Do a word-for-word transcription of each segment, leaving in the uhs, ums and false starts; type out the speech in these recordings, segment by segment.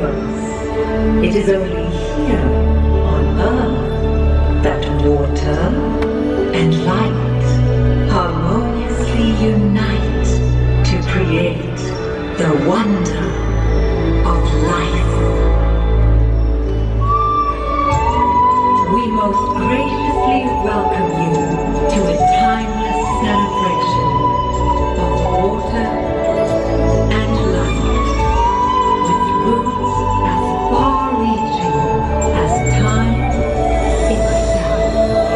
universe. It is only here on Earth that water and light harmoniously unite to create the wonder of life. We most graciously welcome you to a timeless celebration of water and light, with roots as far-reaching as time itself.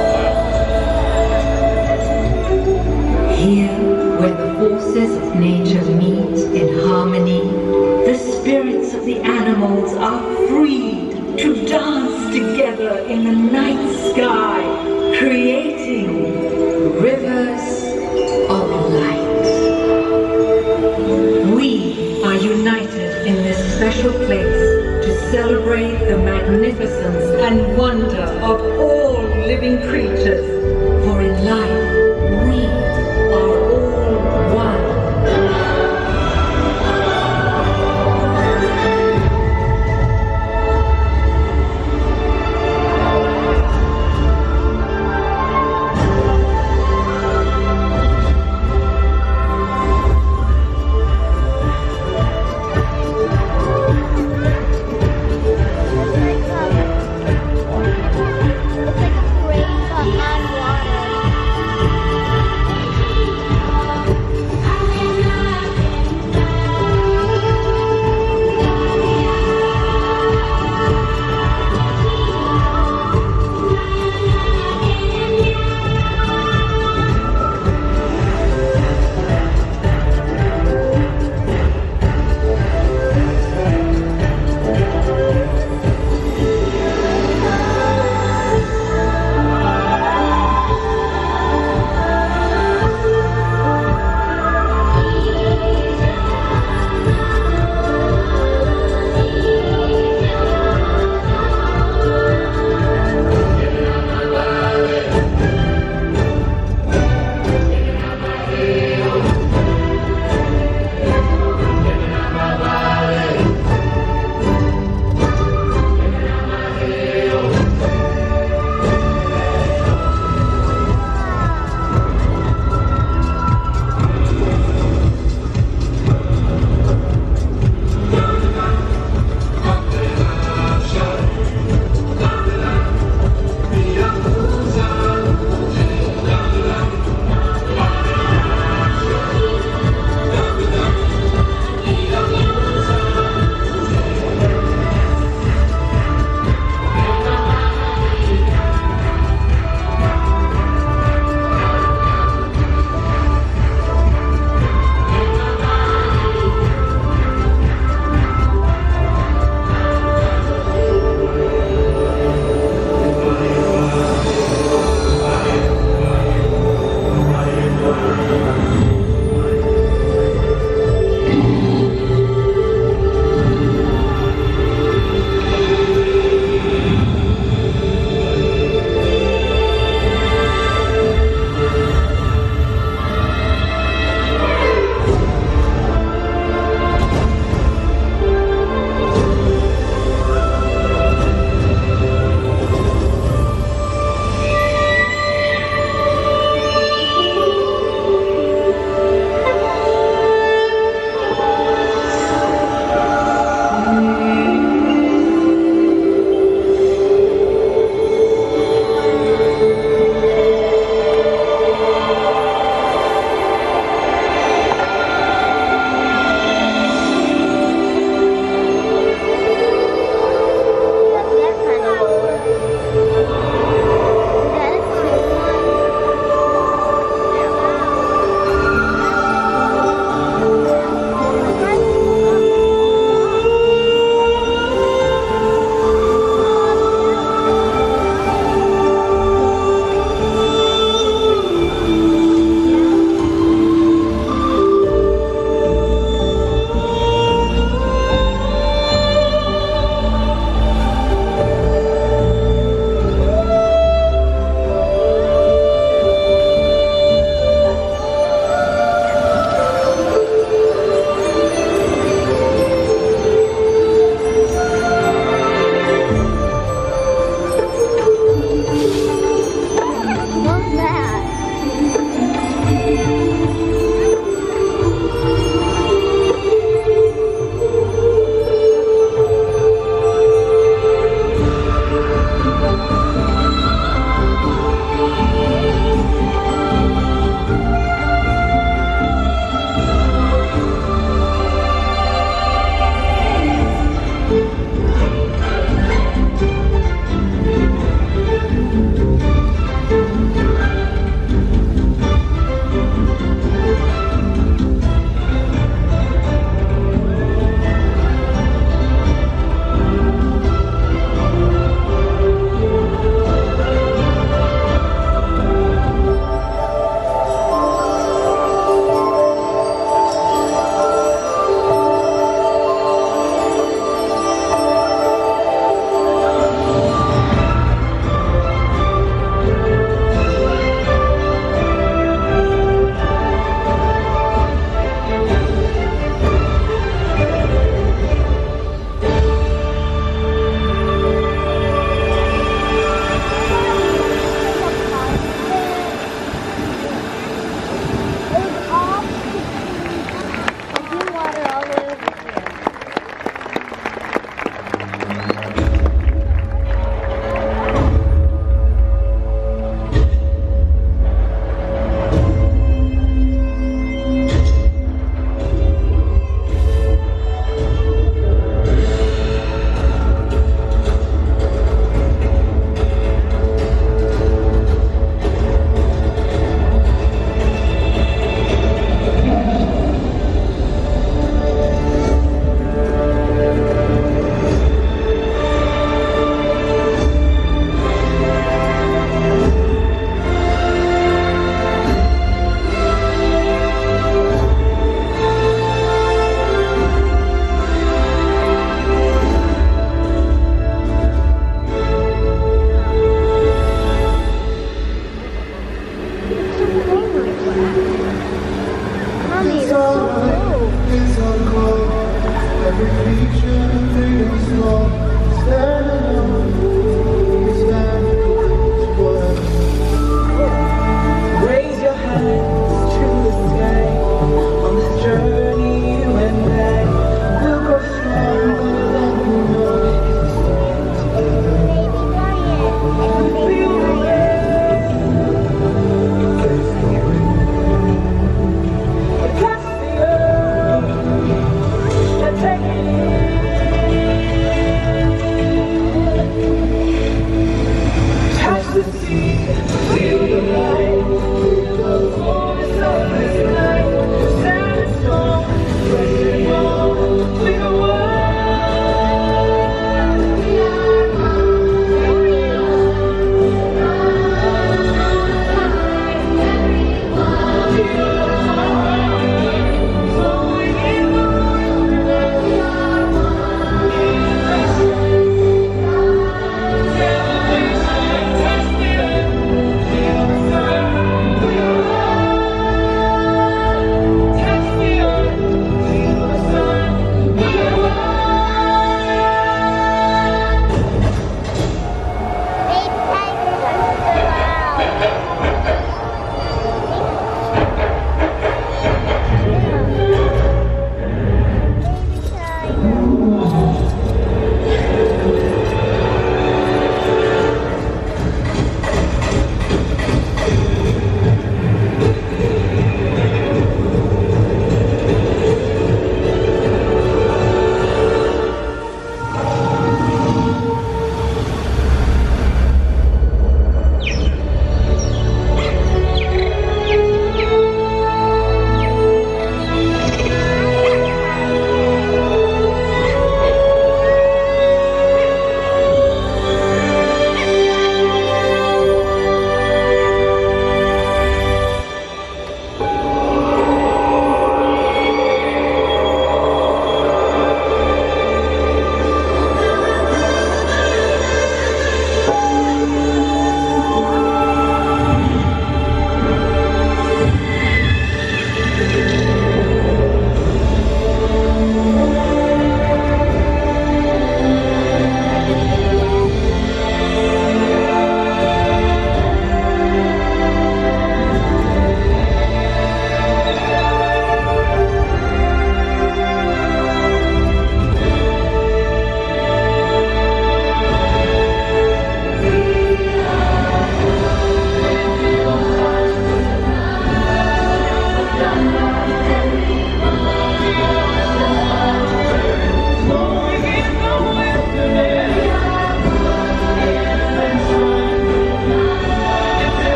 Here, where the forces of nature meet in harmony, the spirits of the animals are freed to dance together in the night sky, creating rivers of light. We are united in this special place to celebrate the magnificence and wonder of all living creatures, for in life we are all one. It's like a rain on water.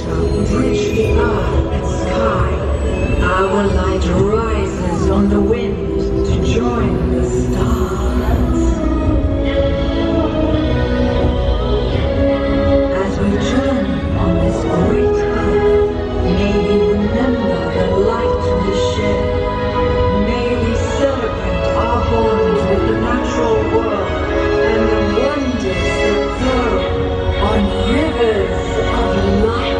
water bridge the earth and sky. Our light rises on the wind to join the stars. As we journey on this great earth, may we remember the light we share. May we celebrate our bond with the natural world and the wonders that flow on rivers of light.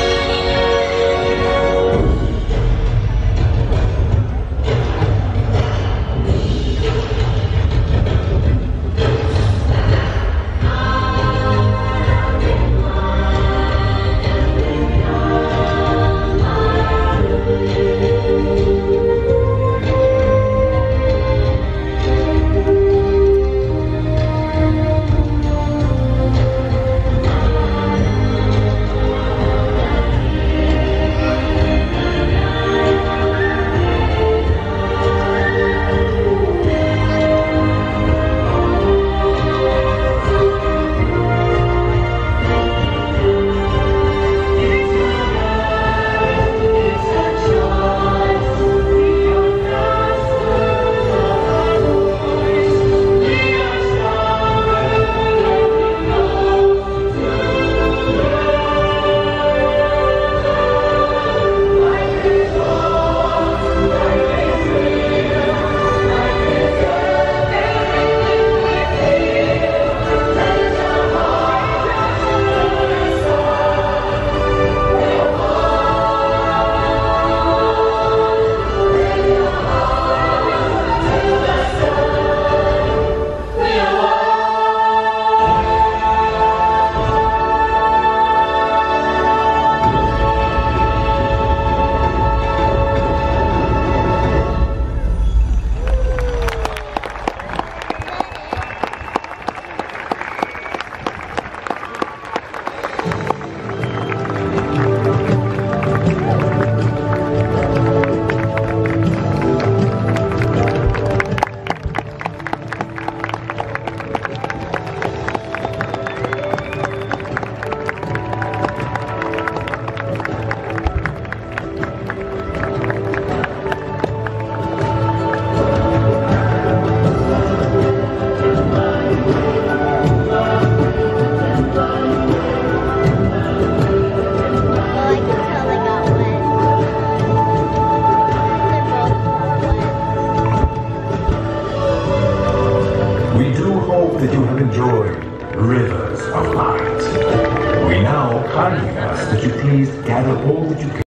We do hope that you have enjoyed Rivers of Light. We now kindly ask that you please gather all that you can.